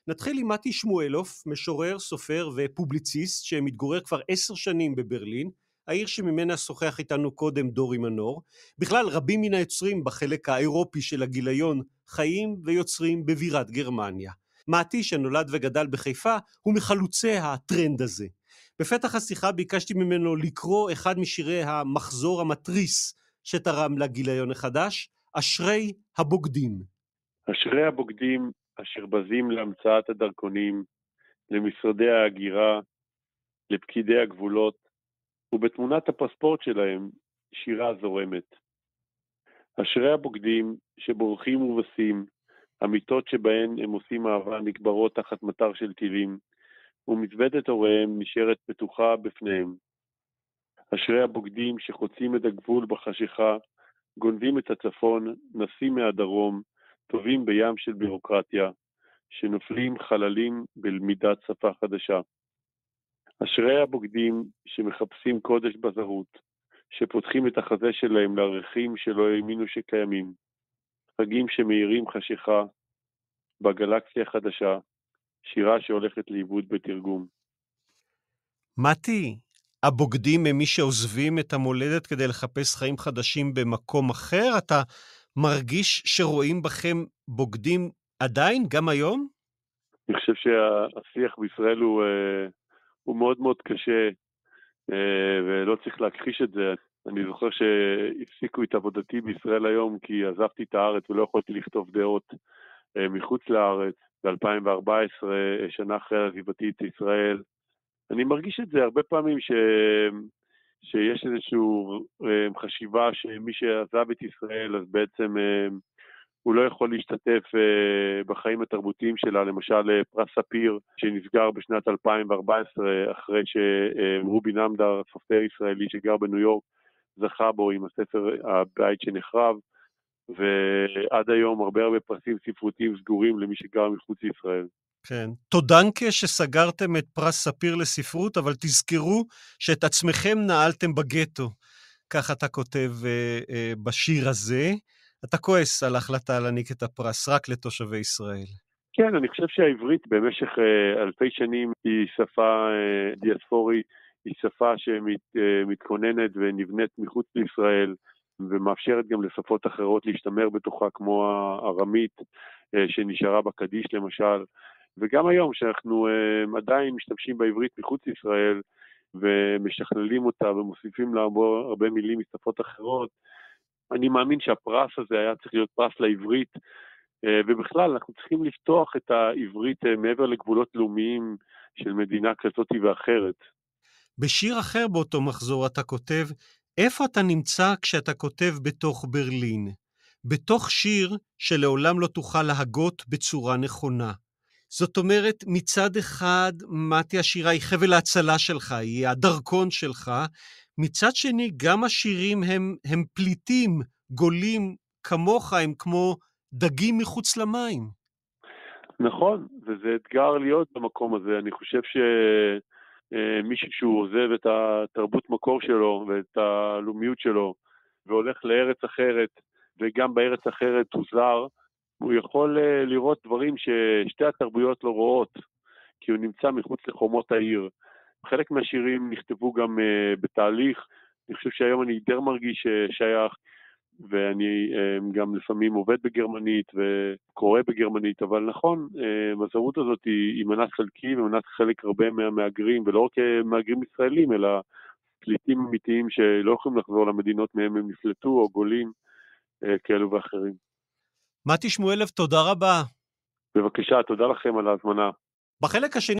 נתחיל עם מתי שמואלוף, משורר, סופר ופובליציסט שמתגורר כבר 10 שנים בברלין, העיר שממנה שוחח איתנו קודם דורי מנור. בכלל רבים מן היוצרים בחלק האירופי של הגיליון חיים ויוצרים בבירת גרמניה. מתי שנולד וגדל בחיפה הוא מחלוצי הטרנד הזה. בפתח השיחה ביקשתי ממנו לקרוא אחד משירי המחזור המטריס שתרם לגיליון החדש, אשרי הבוגדים. אשרי הבוגדים אשר בזים להמצאת הדרכונים, למשרדי ההגירה, לפקידי הגבולות, ובתמונת הפספורט שלהם שירה זורמת. אשרי הבוגדים שבורחים ובסים, המיטות שבהן הם עושים אהבה נקברות תחת מטר של טילים, ומזוודת הוריהם נשארת פתוחה בפניהם. אשרי הבוגדים שחוצים את הגבול בחשיכה, גונבים את הצפון, נסים מהדרום, טובים בים של בירוקרטיה, שנופלים חללים בלמידת שפה חדשה. אשרי הבוגדים שמחפשים קודש בזהות, שפותחים את החזה שלהם לערכים שלא האמינו שקיימים, חגים שמאירים חשיכה, בגלקסיה חדשה, שירה שהולכת לאיבוד בתרגום. מתי, הבוגדים הם מי שעוזבים את המולדת כדי לחפש חיים חדשים במקום אחר? אתה מרגיש שרואים בכם בוגדים עדיין, גם היום? אני חושב שהשיח בישראל הוא מאוד מאוד קשה, ולא צריך להכחיש את זה. אני זוכר שהפסיקו את עבודתי בישראל היום, כי עזבתי את הארץ ולא יכולתי לכתוב דעות מחוץ לארץ. ב-2014, שנה אחרי עזיבתי את ישראל. אני מרגיש את זה הרבה פעמים שיש איזושהי חשיבה שמי שעזב את ישראל, אז בעצם הוא לא יכול להשתתף בחיים התרבותיים שלה, למשל פרס ספיר שנסגר בשנת 2014, אחרי שרובי נמדר, סופר ישראלי שגר בניו יורק, זכה בו עם הספר הבית שנחרב, ועד היום הרבה פרסים ספרותיים סגורים למי שגר מחוץ לישראל. כן. תודנקה שסגרתם את פרס ספיר לספרות, אבל תזכרו שאת עצמכם נעלתם בגטו. כך אתה כותב בשיר הזה. אתה כועס על ההחלטה להעניק את הפרס רק לתושבי ישראל. כן, אני חושב שהעברית במשך אלפי שנים היא שפה דיאספורית, היא שפה שמתכוננת ונבנית מחוץ לישראל, ומאפשרת גם לשפות אחרות להשתמר בתוכה, כמו הארמית שנשארה בקדיש למשל. וגם היום שאנחנו עדיין משתמשים בעברית מחוץ לישראל, ומשכללים אותה ומוסיפים לה הרבה מילים משפות אחרות, אני מאמין שהפרס הזה היה צריך להיות פרס לעברית, ובכלל אנחנו צריכים לפתוח את העברית מעבר לגבולות לאומיים של מדינה כזאת ואחרת. בשיר אחר באותו מחזור אתה כותב, איפה אתה נמצא כשאתה כותב בתוך ברלין? בתוך שיר שלעולם לא תוכל להגות בצורה נכונה. זאת אומרת, מצד אחד, מתי השירה היא חבל ההצלה שלך, היא הדרכון שלך, מצד שני, גם השירים הם פליטים, גולים כמוך, הם כמו דגים מחוץ למים. נכון, וזה אתגר להיות במקום הזה. אני חושב שמישהו שהוא עוזב את התרבות מקור שלו ואת הלאומיות שלו, והולך לארץ אחרת, וגם בארץ אחרת הוא זר, הוא יכול לראות דברים ששתי התרבויות לא רואות, כי הוא נמצא מחוץ לחומות העיר. חלק מהשירים נכתבו גם בתהליך, אני חושב שהיום אני די מרגיש שייך, ואני גם לפעמים עובד בגרמנית וקורא בגרמנית, אבל נכון, הזהות הזאת היא מנת חלקי ומנת חלק הרבה מהמהגרים, ולא רק מהגרים ישראלים, אלא פליטים אמיתיים שלא יכולים לחזור למדינות מהם הם נפלטו, או גולים כאלו ואחרים. מתי שמואלוף, תודה רבה. בבקשה, תודה לכם על ההזמנה. בחלק השני